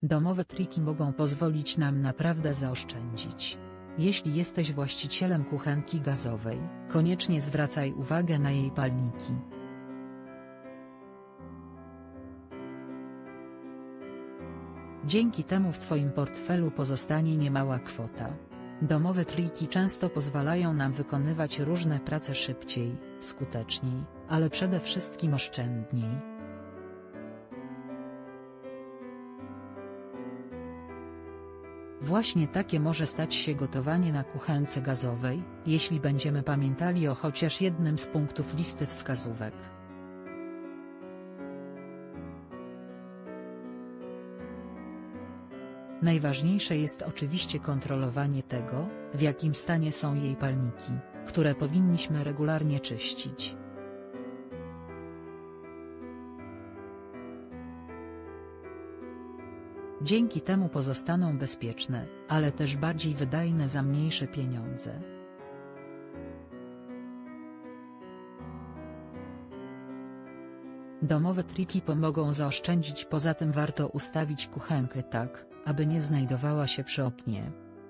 Domowe triki mogą pozwolić nam naprawdę zaoszczędzić. Jeśli jesteś właścicielem kuchenki gazowej, koniecznie zwracaj uwagę na jej palniki. Dzięki temu w Twoim portfelu pozostanie niemała kwota. Domowe triki często pozwalają nam wykonywać różne prace szybciej, skuteczniej, ale przede wszystkim oszczędniej. Właśnie takie może stać się gotowanie na kuchence gazowej, jeśli będziemy pamiętali o chociaż jednym z punktów listy wskazówek. Najważniejsze jest oczywiście kontrolowanie tego, w jakim stanie są jej palniki, które powinniśmy regularnie czyścić. Dzięki temu pozostaną bezpieczne, ale też bardziej wydajne za mniejsze pieniądze. Domowe triki pomogą zaoszczędzić, poza tym warto ustawić kuchenkę tak, aby nie znajdowała się przy oknie.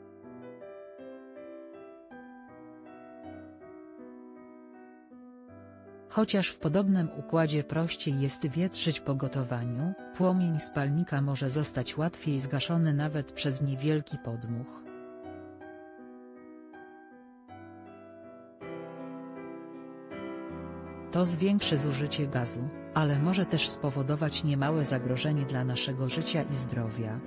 Chociaż w podobnym układzie prościej jest wietrzyć po gotowaniu, płomień z palnika może zostać łatwiej zgaszony nawet przez niewielki podmuch. To zwiększy zużycie gazu, ale może też spowodować niemałe zagrożenie dla naszego życia i zdrowia.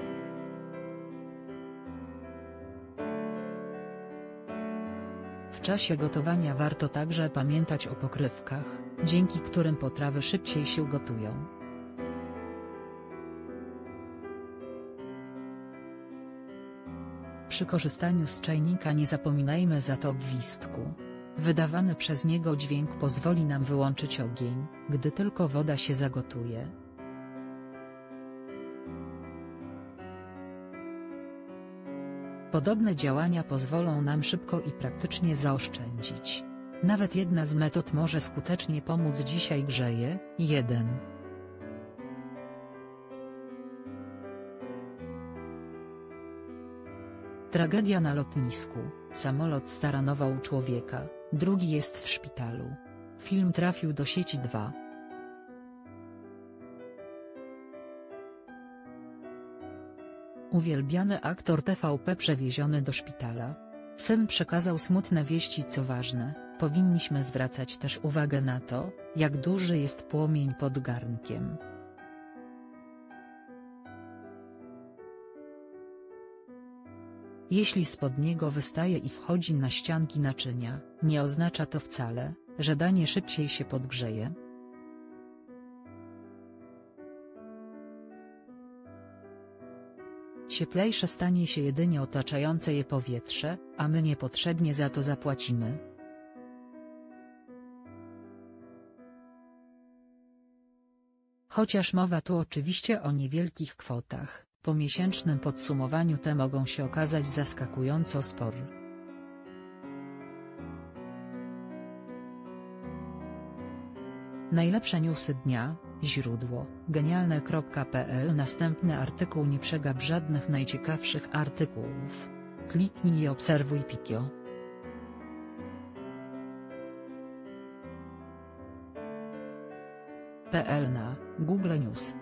W czasie gotowania warto także pamiętać o pokrywkach, dzięki którym potrawy szybciej się gotują. Przy korzystaniu z czajnika nie zapominajmy za to o gwizdku. Wydawany przez niego dźwięk pozwoli nam wyłączyć ogień, gdy tylko woda się zagotuje. Podobne działania pozwolą nam szybko i praktycznie zaoszczędzić. Nawet jedna z metod może skutecznie pomóc. Dzisiaj grzeje. 1. Tragedia na lotnisku. Samolot staranował człowieka, drugi jest w szpitalu. Film trafił do sieci 2. Uwielbiany aktor TVP przewieziony do szpitala. Syn przekazał smutne wieści. Co ważne, powinniśmy zwracać też uwagę na to, jak duży jest płomień pod garnkiem. Jeśli spod niego wystaje i wchodzi na ścianki naczynia, nie oznacza to wcale, że danie szybciej się podgrzeje. Cieplejsze stanie się jedynie otaczające je powietrze, a my niepotrzebnie za to zapłacimy. Chociaż mowa tu oczywiście o niewielkich kwotach, po miesięcznym podsumowaniu te mogą się okazać zaskakująco spore. Najlepsze newsy dnia. Źródło: genialne.pl. Następny artykuł. Nie przegap żadnych najciekawszych artykułów. Kliknij i obserwuj Pikio. .pl na Google News.